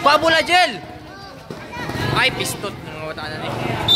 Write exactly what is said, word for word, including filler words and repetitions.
Pabula gel. Ay pistot ng mga bata na ni.